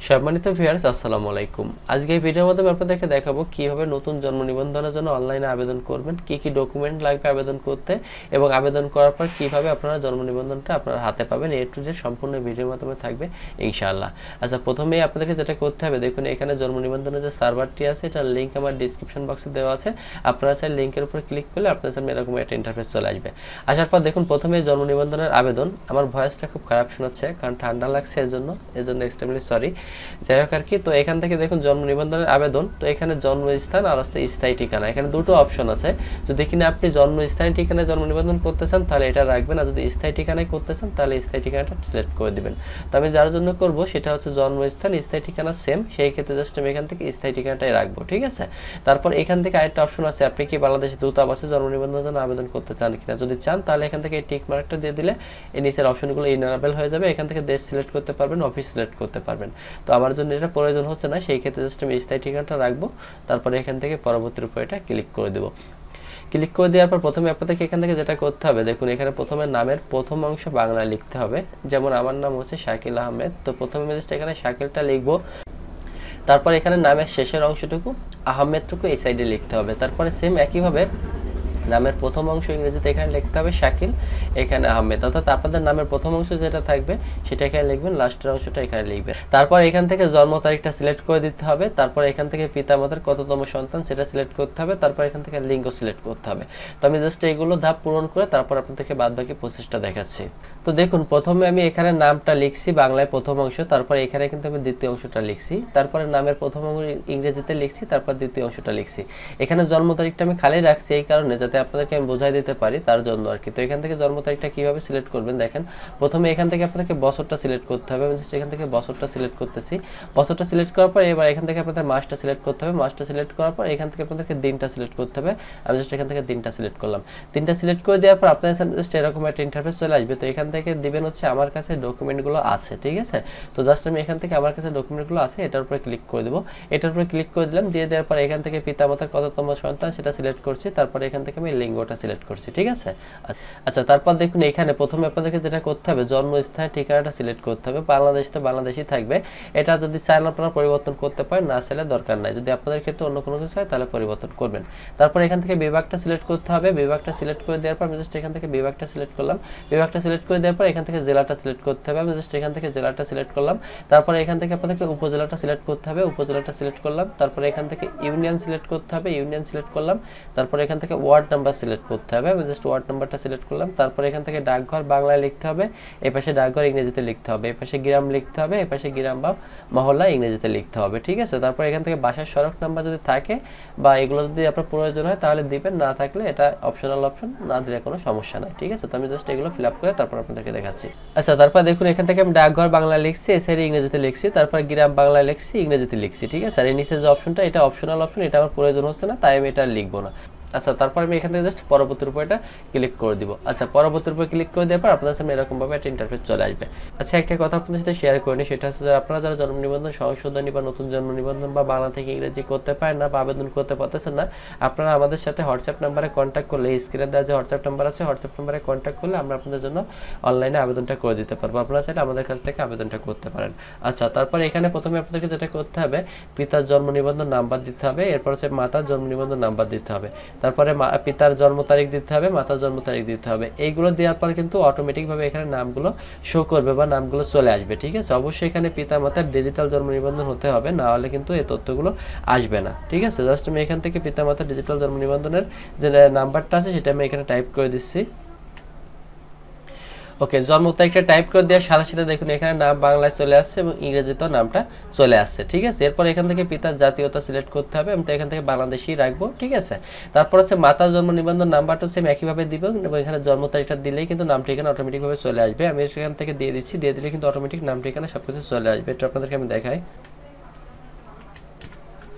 সম্মানিত ভিউয়ার্স, আসসালামু আলাইকুম। আজকে এই ভিডিওর মাধ্যমে আপনাদেরকে দেখাবো কিভাবে নতুন জন্ম নিবন্ধনের জন্য অনলাইনে আবেদন করবেন, কি কি ডকুমেন্ট লাগবে আবেদন করতে এবং আবেদন করার পর কিভাবে আপনারা জন্ম নিবন্ধনটা আপনার হাতে পাবেন। এ টু জেড সম্পূর্ণ ভিডিওর মাধ্যমে থাকবে ইনশাআল্লাহ। আচ্ছা, প্রথমেই আপনাদেরকে যেটা করতে হবে, দেখুন এখানে জন্ম নিবন্ধনের যে সার্ভারটি আছে এটার লিঙ্ক আমার ডিসক্রিপশন বক্সে দেওয়া আছে। আপনারা চাই লিঙ্কের উপর ক্লিক করলে আপনার সামনে এরকম একটা ইন্টারফেস চলে আসবে। আসার পর দেখুন প্রথমে জন্ম নিবন্ধনের আবেদন। আমার ভয়েসটা খুব খারাপ শোনাচ্ছে কারণ ঠান্ডা লাগছে, এজন্য এক্সট্রিমলি সরি। যাই হোক আর কি, তো এখান থেকে দেখুন জন্ম নিবন্ধনের আবেদন। তো এখানে জন্মস্থান আর স্থায়ী ঠিকানা, এখানে দুটো অপশন আছে। যদি কিনা আপনি জন্মস্থানীয় ঠিকানায় জন্ম নিবন্ধন করতে চান তাহলে এটা রাখবেন, আর যদি স্থায়ী ঠিকানায় করতে চান তাহলে স্থায়ী ঠিকানাটা সিলেক্ট করে দিবেন। তো আমি যার জন্য করব সেটা হচ্ছে জন্মস্থান স্থায়ী ঠিকানা সেম, সেই ক্ষেত্রে জাস্ট আমি এখান থেকে স্থায়ী ঠিকানাটাই রাখবো, ঠিক আছে। তারপর এখান থেকে আরেকটা অপশন আছে, আপনি কি বাংলাদেশ দূতাবাসে জন্ম নিবন্ধনের জন্য আবেদন করতে চান কিনা। যদি চান তাহলে এখান থেকে টিক মার্কটা দিয়ে দিলে এই নিচের অপশনগুলো ইনেবল হয়ে যাবে। এখান থেকে দেশ সিলেক্ট করতে পারবেন, অফিস সিলেক্ট করতে পারবেন। তো আমার জন্য এটা প্রয়োজন হচ্ছে না, সেই ক্ষেত্রে জাস্ট আমি স্থায়ী ঠিকানাটা রাখবো। তারপরে এখান থেকে পরবর্তীর উপর এটা ক্লিক করে দেবো। ক্লিক করে দেওয়ার পর প্রথমে আপনাদেরকে এখান থেকে যেটা করতে হবে, দেখুন এখানে প্রথমে নামের প্রথম অংশ বাংলায় লিখতে হবে। যেমন আমার নাম হচ্ছে শাকিল আহমেদ, তো প্রথমে জাস্ট এখানে শাকিলটা লিখবো। তারপর এখানে নামের শেষের অংশটুকু আহমেদটুকু এই সাইডে লিখতে হবে। তারপরে সেম একইভাবে নামের প্রথম অংশ ইংরেজিতে এখানে লিখতে হবে শাকিল, এখানে আহমেদ, অর্থাৎ আপনাদের নামের প্রথম অংশ যেটা থাকবে সেটা এখানে লিখবেন, লাস্টের অংশটা এখানে লিখবেন। তারপর এখান থেকে জন্ম তারিখটা সিলেক্ট করে দিতে হবে। তারপর এখান থেকে পিতামাতার কততম সন্তান সেটা সিলেক্ট করতে হবে। তারপর এখান থেকে লিঙ্গ সিলেক্ট করতে হবে। তো আমি জাস্ট এইগুলো ধাপ পূরণ করে তারপর আপনাদেরকে বাদবাকি প্রসেসটা দেখাচ্ছি। তো দেখুন প্রথমে আমি এখানে নামটা লিখছি বাংলায় প্রথম অংশ, তারপর এখানে কিন্তু আমি দ্বিতীয় অংশটা লিখছি। তারপরে নামের প্রথম অংশ ইংরেজিতে লিখছি, তারপর দ্বিতীয় অংশটা লিখছি। এখানে জন্ম তারিখটা আমি খালি রাখছি এই কারণে যাতে আপনাদেরকে আমি বোঝাই দিতে পারি, তার জন্য আর কি। তো এখান থেকে জন্ম তারিখটা কিভাবে সিলেক্ট করবেন দেখেন, প্রথমে এখান থেকে আপনাদেরকে বছরটা সিলেক্ট করতে হবে। আমি এখান থেকে বছরটা সিলেক্ট করতেছি। বছরটা সিলেক্ট করার পর এবার এখান থেকে আপনাদের মাসটা সিলেক্ট করতে হবে। মাসটা সিলেক্ট করার পর এখান থেকে আপনাদেরকে দিনটা সিলেক্ট করতে হবে। আমি জাস্ট এখান থেকে দিনটা সিলেক্ট করলাম। দিনটা সিলেক্ট করে দেওয়ার পর আপনাদের সামনে জাস্ট এরকম একটা ইন্টারফেস চলে আসবে। তো এখান থেকে দিবেন হচ্ছে আমার কাছে ডকুমেন্টগুলো আছে, ঠিক আছে। তো জাস্ট আমি এখান থেকে আমার কাছে ডকুমেন্টগুলো আছে এটার উপরে ক্লিক করে দেবো। এটার উপরে ক্লিক করে দিলাম। দিয়ে দেওয়ার পর এখান থেকে পিতামাতার কততম সন্তান সেটা সিলেক্ট করছি। তারপরে এখান থেকে আমি লিঙ্গটা সিলেক্ট করছি, ঠিক আছে। আচ্ছা, তারপর দেখুন এখানে প্রথমে আপনাদেরকে যেটা করতে হবে জন্মস্থান ঠিকানাটা সিলেক্ট করতে হবে। বাংলাদেশ তো বাংলাদেশই থাকবে। এটা যদি চান আপনারা পরিবর্তন করতে পারেন, না চাইলে দরকার নাই। যদি আপনাদের ক্ষেত্রে অন্য কোনো কিছু হয় তাহলে পরিবর্তন করবেন। তারপর এখান থেকে বিভাগটা সিলেক্ট করতে হবে। বিভাগটা সিলেক্ট করে দেওয়ার পর আমি জাস্ট এখান থেকে বিভাগটা সিলেক্ট করলাম। বিভাগটা সিলেক্ট করে দেওয়ার পর এখান থেকে জেলাটা সিলেক্ট করতে হবে। আমি জাস্ট এখান থেকে জেলাটা সিলেক্ট করলাম। তারপরে এখান থেকে আপনাদেরকে উপজেলাটা সিলেক্ট করতে হবে। উপজেলাটা সিলেক্ট করলাম। তারপরে এখান থেকে ইউনিয়ন সিলেক্ট করতে হবে। ইউনিয়ন সিলেক্ট করলাম। তারপরে এখান থেকে ওয়ার্ড নাম্বার সিলেক্ট করতে হবে। আমি জাস্ট ওয়ার্ড নাম্বারটা সিলেক্ট করলাম। তারপরে এখান থেকে ডাকঘর বাংলায় লিখতে হবে, এই পাশে ডাকঘর ইংরেজিতে লিখতে হবে, এই পাশে গ্রাম লিখতে হবে, এই পাশে গ্রাম বা মহল্লা ইংরেজিতে লিখতে হবে, ঠিক আছে। তারপর এখান থেকে বাসার সড়ক নাম্বার যদি থাকে বা এগুলো যদি আপনার প্রয়োজন হয় তাহলে দিবেন, না থাকলে এটা অপশনাল অপশন, না দিলে কোনো সমস্যা নাই, ঠিক আছে। তো আমি জাস্ট এগুলো ফিল আপ করে তারপর আপনাদেরকে দেখাচ্ছি। আচ্ছা, তারপর দেখুন এখান থেকে আমি ডাকঘর বাংলা লিখছি, এসআইডি ইংরেজিতে লিখছি, তারপর গ্রাম বাংলা লিখছি, ইংরেজিতে লিখছি, ঠিক আছে। আর এই নিচে যে অপশনটা এটা অপশনাল অপশন, এটা আমার প্রয়োজন হচ্ছে না, তাই আমি এটা লিখবো না। আচ্ছা, তারপর আমি এখান থেকে জাস্ট পরবর্তীর উপর এটা ক্লিক করে দিব। আচ্ছা, পরবর্তীর উপর ক্লিক করে দেওয়ার পর আপনাদের সামনে এরকমভাবে একটা ইন্টারফেস চলে আসবে। আচ্ছা, একটা কথা আপনাদের সাথে শেয়ার করে নিই, সেটা হচ্ছে যে আপনারা যারা জন্ম নিবন্ধন সংশোধনী বা নতুন জন্ম নিবন্ধন বা বাংলা থেকে ইংরেজি করতে পারেন না বা আবেদন করতে পারতেছেন না, আপনারা আমাদের সাথে হোয়াটসঅ্যাপ নাম্বারে কন্ট্যাক্ট করলে, স্ক্রিনে দেওয়া যে হোয়াটসঅ্যাপ নাম্বার আছে হোয়াটসঅ্যাপ নাম্বারে কন্ট্যাক্ট করলে আমরা আপনাদের জন্য অনলাইনে আবেদনটা করে দিতে পারবো। আপনারা চাইলে আমাদের কাছ থেকে আবেদনটা করতে পারেন। আচ্ছা, তারপরে এখানে প্রথমে আপনাদেরকে যেটা করতে হবে, পিতার জন্ম নিবন্ধন নাম্বার দিতে হবে, এরপর হচ্ছে মাতার জন্ম নিবন্ধন নাম্বার দিতে হবে, তারপরে পিতার জন্ম তারিখ দিতে হবে, মাতার জন্ম তারিখ দিতে হবে। এইগুলো দেওয়ার পর কিন্তু অটোমেটিকভাবে এখানে নামগুলো শো করবে বা নামগুলো চলে আসবে, ঠিক আছে। অবশ্যই এখানে পিতা মাতার ডিজিটাল জন্ম নিবন্ধন হতে হবে, না হলে কিন্তু এই তথ্যগুলো আসবে না, ঠিক আছে। জাস্ট আমি এখান থেকে পিতা মাতার ডিজিটাল জন্ম নিবন্ধনের যে নাম্বারটা আছে সেটা আমি এখানে টাইপ করে দিচ্ছি। ওকে, জন্ম তারিখটা টাইপ করে দেওয়ার সাথে সাথে দেখুন এখানে নাম বাংলায় চলে আসছে এবং ইংরেজিতেও নামটা চলে আসছে, ঠিক আছে। এরপর এখান থেকে পিতার জাতীয়তা সিলেক্ট করতে হবে, আমি তো এখান থেকে বাংলাদেশি রাখবো, ঠিক আছে। তারপর হচ্ছে মাতার জন্ম নিবন্ধন নাম্বারটা সেম একইভাবে দিব এবং এখানে জন্ম তারিখটা দিলেই কিন্তু নামটা এখানে অটোমেটিকভাবে চলে আসবে। আমি এখান থেকে দিয়ে দিচ্ছি, দিয়ে দিলে কিন্তু অটোমেটিক নামটা এখানে সব কিছু চলে আসবে। এটা আপনাদেরকে আমি দেখাই।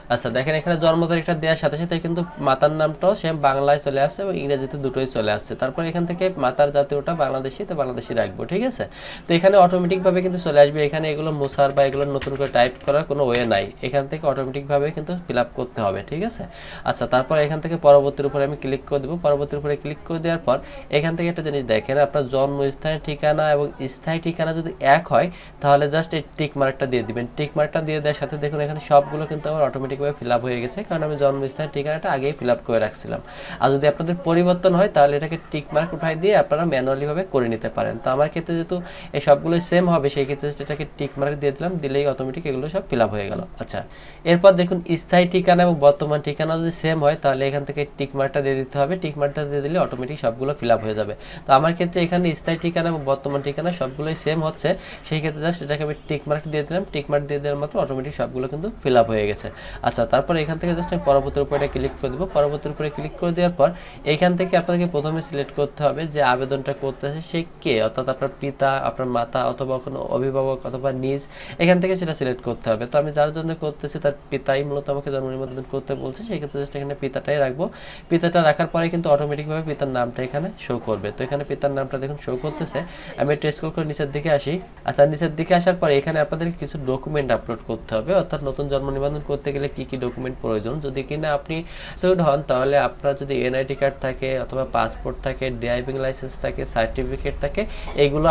আচ্ছা দেখেন এখানে জন্ম তারিখটা দেওয়ার সাথে সাথে কিন্তু মাতার নামটাও সেম বাংলায় চলে আসছে এবং ইংরেজিতে দুটোই চলে আসছে। তারপর এখান থেকে মাতার জাতীয়টা বাংলাদেশি, তো বাংলাদেশি রাখবো, ঠিক আছে। তো এখানে অটোমেটিকভাবে কিন্তু চলে আসবে। এখানে এগুলো মোছার বা এগুলো নতুন করে টাইপ করার কোনো ওয়ে নাই, এখান থেকে অটোমেটিকভাবে কিন্তু ফিল আপ করতে হবে, ঠিক আছে। আচ্ছা তারপর এখান থেকে পরবর্তীর উপরে আমি ক্লিক করে দেবো। পরবর্তীর উপরে ক্লিক করে দেওয়ার পর এখান থেকে একটা জিনিস দেখেন, আপনার জন্মস্থানের ঠিকানা এবং স্থায়ী ঠিকানা যদি এক হয় তাহলে জাস্ট এই টিক মার্কটা দিয়ে দিবেন। টিক মার্কটা দিয়ে দেওয়ার সাথে দেখুন এখানে সবগুলো কিন্তু আমার অটোমেটিকভাবে ফিল আপ হয়ে গেছে, কারণ আমি জন্মস্থানের ঠিকানাটা আগেই ফিল আপ করে রাখছিলাম। আর যদি আপনাদের পরিবর্তন হয় তাহলে এটাকে টিক মার্ক উঠাই দিয়ে আপনারা ম্যানুয়ালিভাবে করে নিতে পারেন। তো আমার ক্ষেত্রে যেহেতু এই সবগুলোই সেম হবে সেই ক্ষেত্রে এটাকে টিক মার্ক দিয়ে দিলাম, দিলেই অটোমেটিক এগুলো সব ফিল আপ হয়ে গেল। আচ্ছা এরপর দেখুন স্থায়ী ঠিকানা এবং বর্তমান ঠিকানা যদি সেম হয় তাহলে এখান থেকে টিক মার্কটা দিয়ে দিতে হবে। টিক মার্কটা দিয়ে দিলে অটোমেটিক সবগুলো ফিল আপ হয়ে যাবে। তো আমার ক্ষেত্রে এখানে স্থায়ী ঠিকানা এবং বর্তমান ঠিকানা সবগুলোই সেম হচ্ছে, সেই ক্ষেত্রে জাস্ট এটাকে আমি টিক মার্ক দিয়ে দিলাম। টিক মার্ক দিয়ে দেওয়ার মাত্র অটোমেটিক সবগুলো কিন্তু ফিল আপ হয়ে গেছে। আচ্ছা তারপর এখান থেকে জাস্ট আমি পরবর্তীর উপরে ক্লিক করে দেবো। পরবর্তীর উপরে ক্লিক করে দেওয়ার পর এখান থেকে আপনাদেরকে প্রথমে সিলেক্ট করতে হবে যে আবেদনটা করতেছে সে কে, অর্থাৎ আপনার পিতা, আপনার মাতা অথবা কোনো অভিভাবক অথবা নিজ, এখান থেকে সেটা সিলেক্ট করতে হবে। তো আমি যার জন্য করতেছি তার পিতাই মূলত আমাকে জন্ম নিবন্ধন করতে বলছে, সেই ক্ষেত্রে জাস্ট এখানে পিতাটাই রাখবো। পিতাটা রাখার পরে কিন্তু অটোমেটিকভাবে পিতার নামটা এখানে শো করবে। তো এখানে পিতার নামটা দেখুন শো করতেছে। আমি একটু স্ক্রল করে নিচের দিকে আসি। আচ্ছা নিচের দিকে আসার পরে এখানে আপনাদের কিছু ডকুমেন্ট আপলোড করতে হবে, অর্থাৎ নতুন জন্ম নিবন্ধন করতে গেলে কি কি ডকুমেন্ট প্রয়োজন। যদি কিনা আপনি সুড হন তাহলে আপনার যদি এনআইডি কার্ড থাকে অথবা পাসপোর্ট থাকে, ড্রাইভিং লাইসেন্স থাকে, সার্টিফিকেট থাকে, এগুলো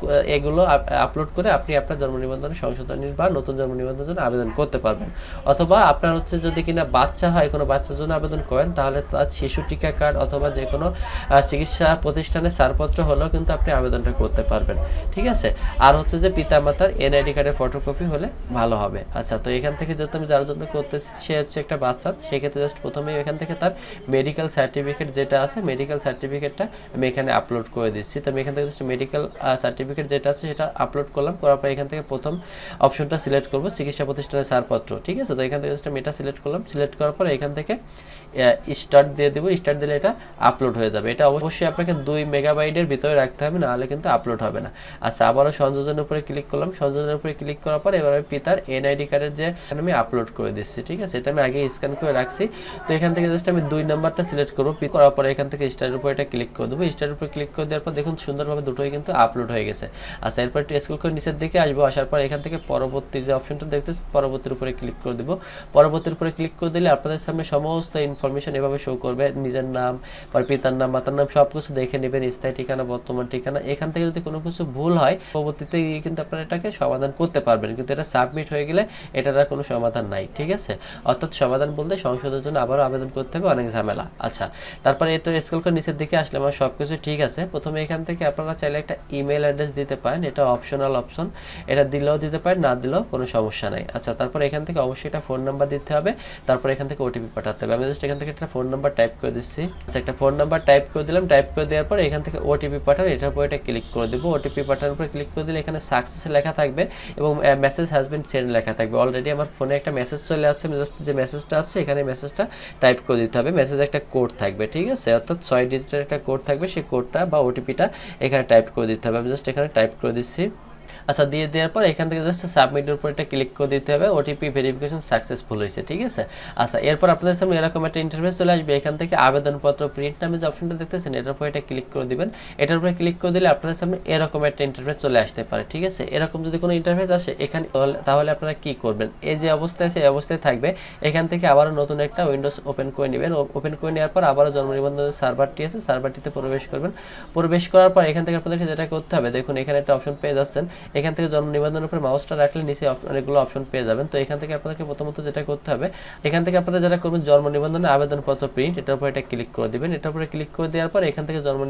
আপলোড করে আপনি আপনার জন্ম নিবন্ধন সংশোধনীর বা নতুন জন্ম নিবন্ধনের জন্য আবেদন করতে পারবেন। অথবা আপনার হচ্ছে যদি কিনা বাচ্চা হয়, কোনো বাচ্চার জন্য আবেদন করেন তাহলে তার শিশু টিকা কার্ড অথবা যে কোনো চিকিৎসা প্রতিষ্ঠানের ছাড়পত্র হলেও কিন্তু আপনি আবেদনটা করতে পারবেন, ঠিক আছে। আর হচ্ছে যে পিতামাতার এনআইডি কার্ডের ফটোকপি হলে ভালো হবে। আচ্ছা তো এখান থেকে যেহেতু আমি যার জন্য করতেছি সে হচ্ছে একটা বাচ্চা, সেক্ষেত্রে জাস্ট প্রথমেই এখান থেকে তার মেডিকেল সার্টিফিকেট যেটা আছে মেডিকেল সার্টিফিকেটটা আমি এখানে আপলোড করে দিচ্ছি। তো আমি এখান থেকে জাস্ট মেডিকেল সার্টিফিকেট যেটা আছে সেটা আপলোড করলাম। করার পর এখান থেকে প্রথম অপশনটা সিলেক্ট করব চিকিৎসা প্রতিষ্ঠানের ছাড়পত্র, ঠিক আছে। তো এখান থেকে জাস্ট আমি এটা সিলেক্ট করলাম। সিলেক্ট করার পর এখান থেকে স্টার্ট দিয়ে দেবো। স্টার্ট দিলে এটা আপলোড হয়ে যাবে। এটা অবশ্যই আপনাকে 2 মেগাবাইটের ভিতরে রাখতে হবে, নাহলে কিন্তু আপলোড হবে না। আচ্ছা আবারও সংযোজনের উপরে ক্লিক করলাম। সংযোজনের উপরে ক্লিক করার পর এবার আমি পিতার এনআইডি কার্ডের যে আমি আপলোড করে দিচ্ছি, ঠিক আছে। এটা আমি আগে স্ক্যান করে রাখছি। তো এখান থেকে জাস্ট আমি 2 নাম্বারটা সিলেক্ট করবো। করার পরে এখান থেকে স্টারের উপরে এটা ক্লিক করে দেবো। স্টারের উপরে ক্লিক করে দেওয়ার পর দেখুন সুন্দরভাবে দুটোই কিন্তু আপলোড হয়ে গেছে। আচ্ছা এরপর একটু স্ক্রল করে নিচের দিকে আসবো। আসার পর এখান থেকে পরবর্তী যে অপশনটা দেখতেছি পরবর্তীর উপরে ক্লিক করে দেবো। পরবর্তীর উপরে ক্লিক করে দিলে আপনাদের সামনে সমস্ত ইনফরমেশন এভাবে শো করবে, নিজের নাম, পর পিতার নাম, মাতার নাম সব কিছু দেখে নেবেন, স্থায়ী ঠিকানা, বর্তমান ঠিকানা। এখান থেকে যদি কোনো কিছু ভুল হয় পরবর্তীতে কিন্তু আপনারা এটাকে সমাধান করতে পারবেন, কিন্তু এটা সাবমিট হয়ে গেলে এটার আর কোনো সমাধান নাই, ঠিক আছে। অর্থাৎ সমাধান বলতে সংশোধনের জন্য আবারও আবেদন করতে হবে, অনেক ঝামেলা। আচ্ছা তারপরে এটা স্ক্রল করে নিচের দিকে আসলে আমার সব কিছু ঠিক আছে। প্রথমে এখান থেকে আপনারা চাইলে একটা ইমেল অ্যাড্রেস দিতে পারেন, এটা অপশনাল অপশন, এটা দিলেও দিতে পারেন, না দিলেও কোনো সমস্যা নাই। আচ্ছা তারপর এখান থেকে অবশ্যই একটা ফোন নাম্বার দিতে হবে, তারপর এখান থেকে ওটিপি পাঠাতে হবে। আমি জাস্ট এখান থেকে একটা ফোন নাম্বার টাইপ করে দিচ্ছি। আচ্ছা একটা ফোন নাম্বার টাইপ করে দিলাম। টাইপ করে দেওয়ার পর এখান থেকে ওটিপি পাঠান, এটার উপর এটা ক্লিক করে দেবো। ওটিপি পাঠানোর উপরে ক্লিক করে দিলে এখানে সাকসেস লেখা থাকবে এবং মেসেজ হ্যাজ বিন সেন্ড লেখা থাকবে। অলরেডি আমার ফোনে একটা মেসেজ চলে আসছে, জাস্ট যে মেসেজটা আসছে এখানে মেসেজটা টাইপ করে দিতে হবে। মেসেজে একটা কোড থাকবে, ঠিক আছে, অর্থাৎ 6 ডিজিটের একটা কোড থাকবে, সেই কোডটা বা ওটিপিটা এখানে টাইপ করে দিতে হবে। আমি জাস্ট এখানে টাইপ করে দিচ্ছি। আচ্ছা দিয়ে দেওয়ার পর এখান থেকে জাস্ট সাবমিটের উপর এটা ক্লিক করে দিতে হবে। ওটিপি ভেরিফিকেশন সাকসেসফুল হয়েছে, ঠিক আছে। আচ্ছা এরপর আপনাদের সামনে এরকম একটা ইন্টারফেস চলে আসবে। এখান থেকে আবেদনপত্র প্রিন্ট নামে যে অপশনটা দেখতেছেন এটার উপর এটা ক্লিক করে দিবেন। এটার উপরে ক্লিক করে দিলে আপনাদের সামনে এরকম একটা ইন্টারফেস চলে আসতে পারে, ঠিক আছে। এরকম যদি কোনো ইন্টারফেস আসে এখানে তাহলে আপনারা কি করবেন, এই যে অবস্থায় আছে এই অবস্থায় থাকবে। এখান থেকে আবারও নতুন একটা উইন্ডোজ ওপেন করে নেবেন। ওপেন করে নেওয়ার পর আবারও জন্ম নিবন্ধনের সার্ভারটি আছে, সার্ভারটিতে প্রবেশ করবেন। প্রবেশ করার পর এখান থেকে আপনাদেরকে যেটা করতে হবে দেখুন এখানে একটা অপশন পেয়ে যাচ্ছেন। এখান থেকে জন্ম নিবন্ধনের উপর মাউসটা রাখলে নিচে অনেকগুলো অপশন পেয়ে যাবেন। তো এখান থেকে আপনাদেরকে প্রথমত যেটা করতে হবে এখান থেকে আপনারা যারা করবেন জন্ম নিবন্ধনের আবেদনপত্র প্রিন্ট, এটার উপর এটা ক্লিক করে দিবেন। এটার উপরে ক্লিক করে দেওয়ার পর এখান থেকে জন্ম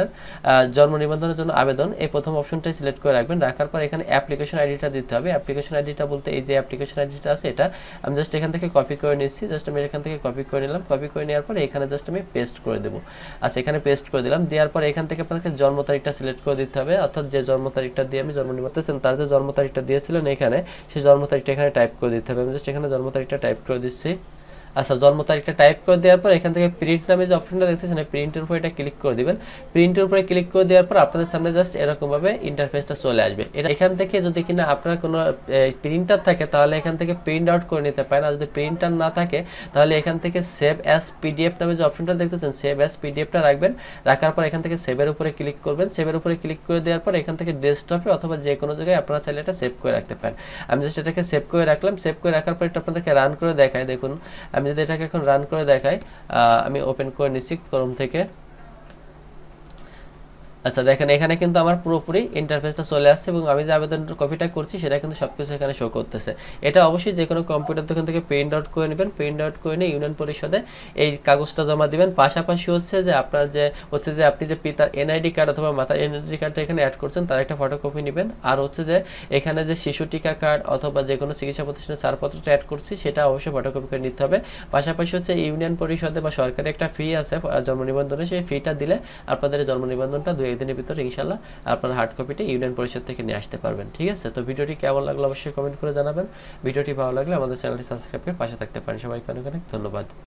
নিবন্ধনের জন্য আবেদন এই প্রথম অপশনটাই সিলেক্ট করে রাখবেন। রাখার পর এখানে অ্যাপ্লিকেশন আইডিটা দিতে হবে। অ্যাপ্লিকেশন আইডিটা বলতে এই যে অ্যাপ্লিকেশন আইডিটা আছে এটা আমি জাস্ট এখান থেকে কপি করে নিচ্ছি। জাস্ট আমি এখান থেকে কপি করে নিলাম। কপি করে নেওয়ার পর এখানে জাস্ট আমি পেস্ট করে দেবো। আচ্ছা এখানে পেস্ট করে দিলাম। দেওয়ার পর এখান থেকে আপনাকে জন্ম তারিখটা সিলেক্ট করে দিতে হবে, অর্থাৎ যে জন্ম তারিখটা দিয়ে আমি জন্ম নিবন্ধন তার যে জন্ম তারিখটা দিয়েছিলেন এখানে সেই জন্ম তারিখটা এখানে টাইপ করে দিতে হবে। আমি জাস্ট এখানে জন্ম তারিখটা টাইপ করে দিচ্ছি। আচ্ছা, জন্ম তারিখটা টাইপ করে দেওয়ার পর এখান থেকে প্রিন্ট নামে যে অপশনটা দেখতেছেন এই প্রিন্টের উপর এটা ক্লিক করে দিবেন। প্রিন্টের উপরে ক্লিক করে দেওয়ার পর আপনাদের সামনে জাস্ট এরকম ভাবে ইন্টারফেসটা চলে আসবে। এটা এখান থেকে যদি কিনা আপনার কোনো প্রিন্টার থাকে তাহলে এখান থেকে প্রিন্ট আউট করে নিতে পারেন, আর যদি প্রিন্টার না থাকে তাহলে এখান থেকে সেভ অ্যাজ পিডিএফ নামে যে অপশনটা দেখতেছেন সেভ অ্যাজ পিডিএফটা রাখবেন। রাখার পর এখান থেকে সেভের উপরে ক্লিক করবেন। সেভের উপরে ক্লিক করে দেওয়ার পর এখান থেকে ডেস্কটপে অথবা যে কোনো জায়গায় আপনারা চাইলে এটা সেভ করে রাখতে পারেন। আমি জাস্ট এটাকে সেভ করে রাখলাম। সেভ করে রাখার পর এটা আপনাদেরকে রান করে দেখাই। দেখুন আমি যদি এটাকে এখন রান করে দেখাই, আমি ওপেন করে নিচ্ছি ক্রোম থেকে। আচ্ছা দেখেন এখানে কিন্তু আমার পুরোপুরি ইন্টারফেসটা চলে আসছে এবং আমি যে আবেদনের কপিটা করছি সেটা কিন্তু সবকিছু এখানে শো করতেছে। এটা অবশ্যই যে কোনো কম্পিউটার দোকান থেকে প্রিন্ট আউট করে নেবেন। প্রিন্ট আউট করে নিয়ে ইউনিয়ন পরিষদে এই কাগজটা জমা দিবেন। পাশাপাশি হচ্ছে যে আপনার যে আপনি যে পিতার এনআইডি কার্ড অথবা মাতার এনআইডি কার্ডটা এখানে অ্যাড করছেন তার একটা ফটোকপি নেবেন। আর হচ্ছে যে এখানে যে শিশু টিকা কার্ড অথবা যে কোনো চিকিৎসা প্রতিষ্ঠানের ছাড়পত্রটা অ্যাড করছি সেটা অবশ্যই ফটোকপি করে নিতে হবে। পাশাপাশি হচ্ছে ইউনিয়ন পরিষদে বা সরকারি একটা ফি আছে জন্ম নিবন্ধনে, সেই ফিটা দিলে আপনাদের জন্ম নিবন্ধনটা 2-1 দিনের ভিতরে ইনশাল্লাহ আপনার হার্ড কপিটা ইউনিয়ন পরিষদ থেকে নিয়ে আসতে পারবেন। ঠিক আছে, তো ভিডিওটি কেমন লাগলো অবশ্যই কমেন্ট করে জানাবেন। ভিডিওটি ভালো লাগলে আমাদের চ্যানেলটি সাবস্ক্রাইব করে পাশে থাকতে পারেন। সবাইকে অনেক অনেক ধন্যবাদ।